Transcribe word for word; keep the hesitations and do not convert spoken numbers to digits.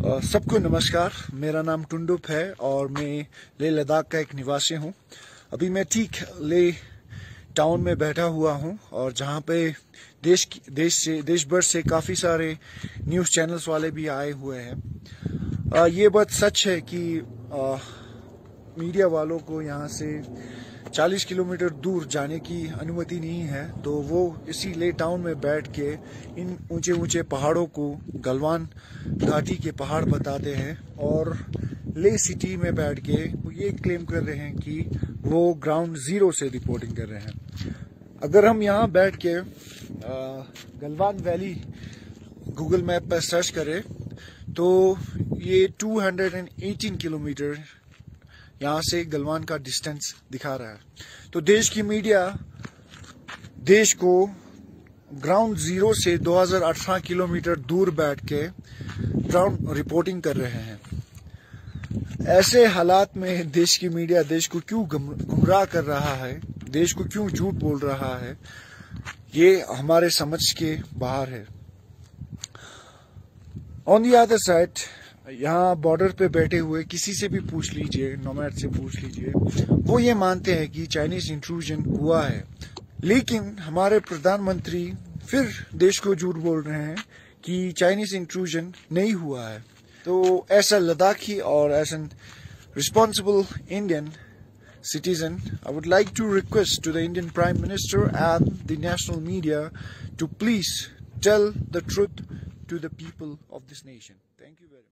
अ, सबको नमस्कार। मेरा नाम टुंडुप है और मैं लेह लद्दाख का एक निवासी हूँ। अभी मैं ठीक लेह टाउन में बैठा हुआ हूँ और जहाँ पे देश की देश से देश भर से काफ़ी सारे न्यूज़ चैनल्स वाले भी आए हुए हैं। अ, ये बात सच है कि अ, मीडिया वालों को यहाँ से चालीस किलोमीटर दूर जाने की अनुमति नहीं है, तो वो इसी ले टाउन में बैठ के इन ऊंचे ऊंचे पहाड़ों को गलवान घाटी के पहाड़ बताते हैं और ले सिटी में बैठ के वो ये क्लेम कर रहे हैं कि वो ग्राउंड जीरो से रिपोर्टिंग कर रहे हैं। अगर हम यहाँ बैठ के आ, गलवान वैली गूगल मैप पर सर्च करें तो ये दो सौ अठारह किलोमीटर यहाँ से गलवान का डिस्टेंस दिखा रहा है। तो देश की मीडिया देश को ग्राउंड जीरो से दो हज़ार अठारह किलोमीटर दूर बैठ के ग्राउंड रिपोर्टिंग कर रहे हैं। ऐसे हालात में देश की मीडिया देश को क्यों गुमराह कर रहा है, देश को क्यों झूठ बोल रहा है, ये हमारे समझ के बाहर है। ऑन दी अदर साइड, यहाँ बॉर्डर पे बैठे हुए किसी से भी पूछ लीजिए, नोमैड से पूछ लीजिए, वो ये मानते हैं कि चाइनीज इंट्रूजन हुआ है। लेकिन हमारे प्रधानमंत्री फिर देश को झूठ बोल रहे हैं कि चाइनीज इंट्रूजन नहीं हुआ है। तो ऐसा लद्दाखी और as an responsible Indian citizen, I would like to request to the Indian Prime Minister and the national media to please tell the truth to the people of this nation. Thank you very much.